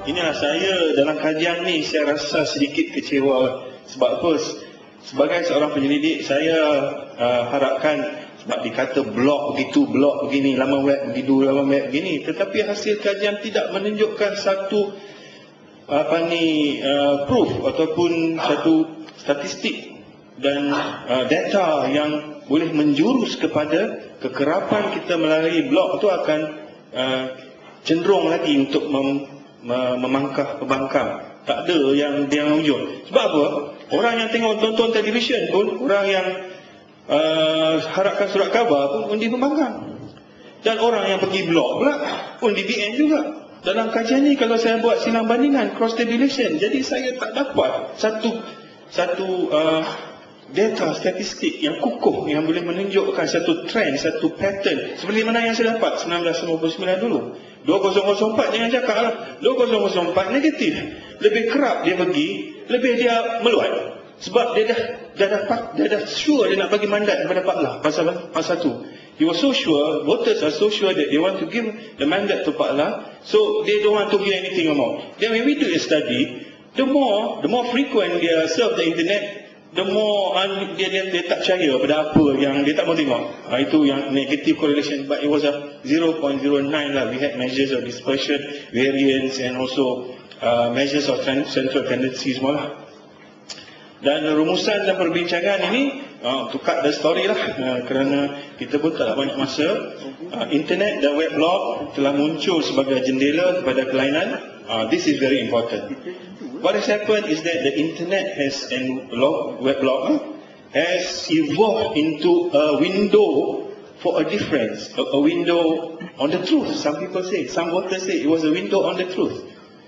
inilah saya dalam kajian ni saya rasa sedikit kecewa. Sebab apa? Sebagai seorang penyelidik, saya harapkan, sebab dikata blog begitu, blog begini, laman web begitu, laman web begini, tetapi hasil kajian tidak menunjukkan satu proof ataupun satu statistik dan data yang boleh menjurus kepada kekerapan kita melalui blog itu akan cenderung lagi untuk memangkah pembangkang. Tak ada yang wujud. Sebab apa? Orang yang tengok tonton televisyen pun, orang yang harapkan surat khabar pun undi pembangkang. Dan orang yang pergi blog pula undi BN juga. Dalam kajian ni kalau saya buat silang bandingan, cross tabulation, jadi saya tak dapat satu data statistik yang kukuh yang boleh menunjukkan satu trend, satu pattern seperti mana yang saya dapat 1999 dulu. 2004 jangan cakap lah, 2004 negatif. Lebih kerap dia pergi, lebih dia meluat. Sebab dia dah sure dia nak bagi mandat kepada Pak Lah pasal tu. He was so sure, voters are so sure that they want to give the mandate to Pak Lah, so they don't want to hear anything about. Then when we do a study, the more frequent dia surf the internet, the more dia tak percaya pada apa yang dia tak mau tengok. Itu yang negative correlation, but it was a 0.09 lah. We had measures of dispersion, variance and also measures of central tendency semua lah. Dan rumusan dan perbincangan ini to cut the story lah, kerana kita pun tak ada banyak masa. Internet dan web blog telah muncul sebagai jendela kepada kelainan. This is very important. What has happened is that the internet and web blog has evolved into a window for a difference, a window on the truth. Some people say, some voters say it was a window on the truth.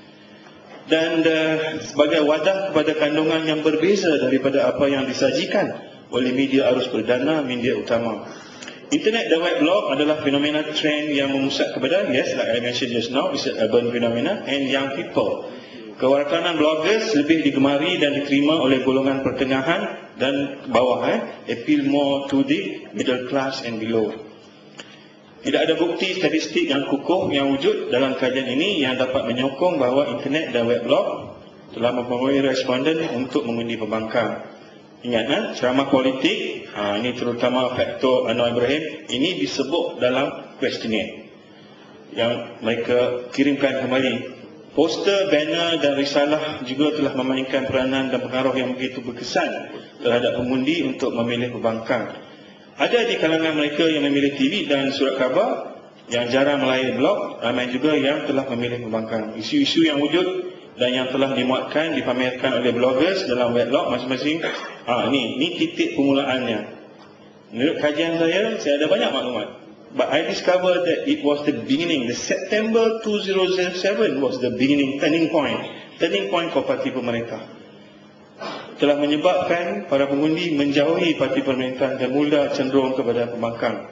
Dan sebagai wadah kepada kandungan yang berbeza daripada apa yang disajikan oleh media arus perdana, media utama. Internet dan web blog adalah fenomena trend yang memusat kepada, yes, like I mentioned just now, it's an urban phenomena and young people. Kewarganegaraan bloggers lebih digemari dan diterima oleh golongan pertengahan dan bawah, appeal more to the middle class and below. Tidak ada bukti statistik yang kukuh yang wujud dalam kajian ini yang dapat menyokong bahawa internet dan web blog telah mempengaruhi responden untuk mengundi pembangkang. Ingat, ceramah politik, ini terutama faktor Anwar Ibrahim, ini disebut dalam kuestionnaire yang mereka kirimkan kembali. Poster, banner dan risalah juga telah memainkan peranan dan pengaruh yang begitu berkesan terhadap pengundi untuk memilih pembangkang. Ada di kalangan mereka yang memilih TV dan surat khabar yang jarang melayani blog, ramai juga yang telah memilih pembangkang. Isu-isu yang wujud dan yang telah dimuatkan, dipamerkan oleh bloggers dalam web blog masing-masing. Ini titik permulaannya. Menurut kajian saya ada banyak maklumat. But I discovered that it was the beginning. The September 2007 was the beginning, turning point for parti pemerintah. Telah menyebabkan para pengundi menjauhi parti pemerintah dan mula cenderung kepada pembangkang.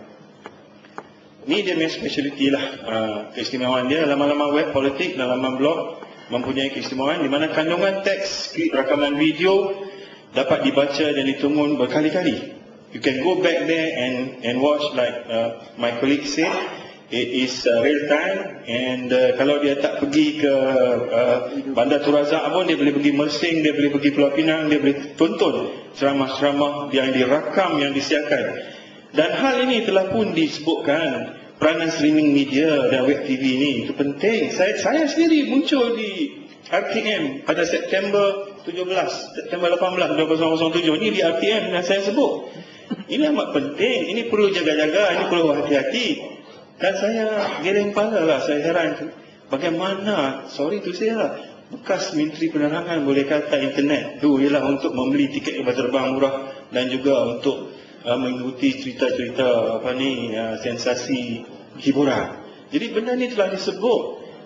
Ini dia punya speciality lah. Keistimewaan dia, laman-laman web politik dan laman blog mempunyai keistimewaan di mana kandungan teks, skrip, rakaman video dapat dibaca dan ditungun berkali-kali. You can go back there and watch, like my colleague said, it is real time. And kalau dia tak pergi ke Bandar Turazak pun, dia boleh pergi Mersing, dia boleh pergi Pulau Pinang, dia boleh tonton ceramah-ceramah yang direkam, yang disiarkan. Dan hal ini telah pun disebutkan, peranan streaming media dan web TV ini itu penting. Saya sendiri muncul di RTM pada September 18 2007 ini di RTM yang saya sebut. Ini amat penting, ini perlu jaga-jaga, ini perlu hati-hati. Dan saya geleng kepala lah, saya heran bagaimana, sorry tu saya lah, bekas Menteri Penerangan boleh kata internet tu ialah untuk membeli tiket kapal terbang murah dan juga untuk mengikuti cerita-cerita sensasi hiburan. Jadi benda ni telah disebut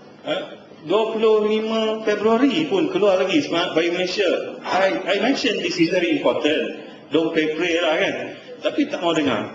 25 Februari pun keluar lagi Smart Bayu Malaysia. I mention this is very important. Don't pray lah kan. Tapi tak mau dengar.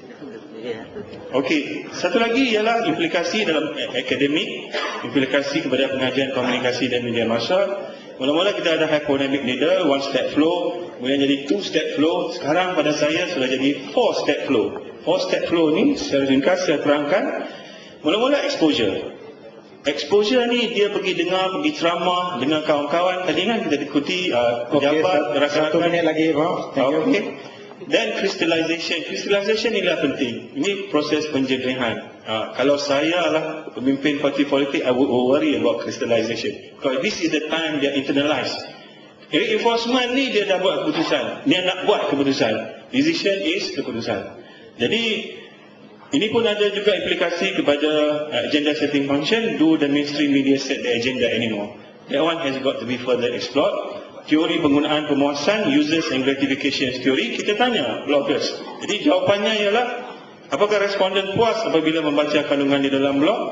Okey, satu lagi ialah implikasi dalam akademik, implikasi kepada pengajian komunikasi dan media massa. Mula-mula kita ada hypodynamic leader, one step flow, kemudian jadi two step flow. Sekarang pada saya sudah jadi four step flow. Four step flow ni secara ringkas saya terangkan. Mula-mula exposure. exposure ni dia pergi dengar, pergi ceramah dengan kawan-kawan. Tadi kan kita ikuti pejabat, Satu minit lagi, Prof. Okey. Dan crystallization inilah penting. Ini proses penjernihan. Kalau saya lah pemimpin parti politik, I would worry about crystallization. Because this is the time they are internalized. Reinforcement ni dia dah buat keputusan. Dia nak buat keputusan. Decision is keputusan. Jadi ini pun ada juga implikasi kepada agenda setting function. Do the mainstream media set the agenda anymore? That one has got to be further explored. Teori penggunaan pemuasan, users and gratification theory, kita tanya bloggers. Jadi jawapannya ialah, apakah responden puas apabila membaca kandungan di dalam blog?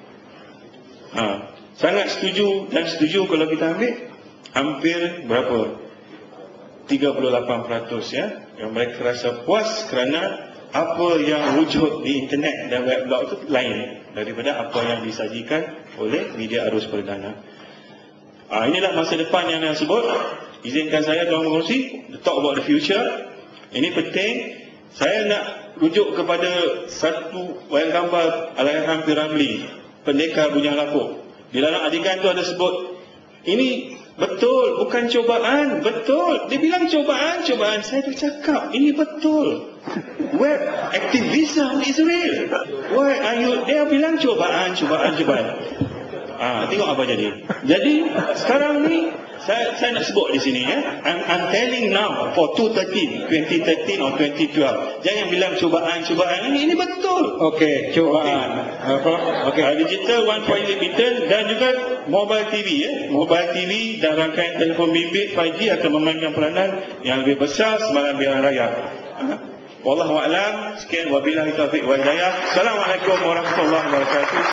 Sangat setuju dan setuju kalau kita ambil. Hampir berapa? 38% ya, yang mereka rasa puas kerana apa yang wujud di internet dan web blog itu lain daripada apa yang disajikan oleh media arus perdana. Inilah masa depan yang saya sebut. Izinkan saya Tuan Mengerusi talk about the future. Ini penting. Saya nak rujuk kepada satu wayang gambar Allahyarham P. Ramlee, Pendekar Bujang Lapuk. Di dalam adegan tu ada sebut, ini betul, bukan cobaan. Betul. Dia bilang cobaan. Saya bercakap, ini betul. Web activism is real. Why are you? Dia bilang cobaan. Tengok apa jadi. Jadi sekarang ni saya nak sebut di sini ya. I'm telling now for 2013 or 2012. Jangan bilang cobaan. Ini betul. Okey, cobaan. Okey. Digital 1.8 billion dan juga mobile TV ya. Mobile TV dan rangkaian telefon bimbit 5G akan memainkan peranan yang lebih besar semalam pilihan raya. Wallahu a'lam. Sekian, wabillahi taufiq wal hidayah. Assalamualaikum warahmatullahi wabarakatuh.